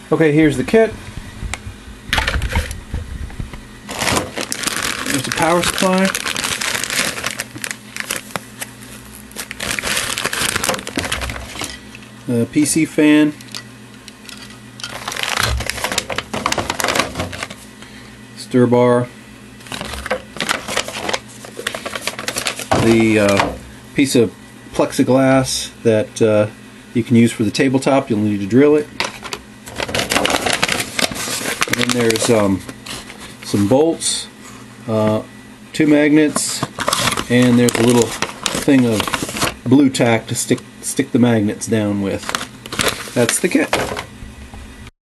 Okay, here's the kit. There's a power supply. The PC fan. Stir bar. The piece of plexiglass that you can use for the tabletop. You'll need to drill it. And then there's some bolts, 2 magnets, and there's a little thing of blue tack to stick the magnets down with. That's the kit.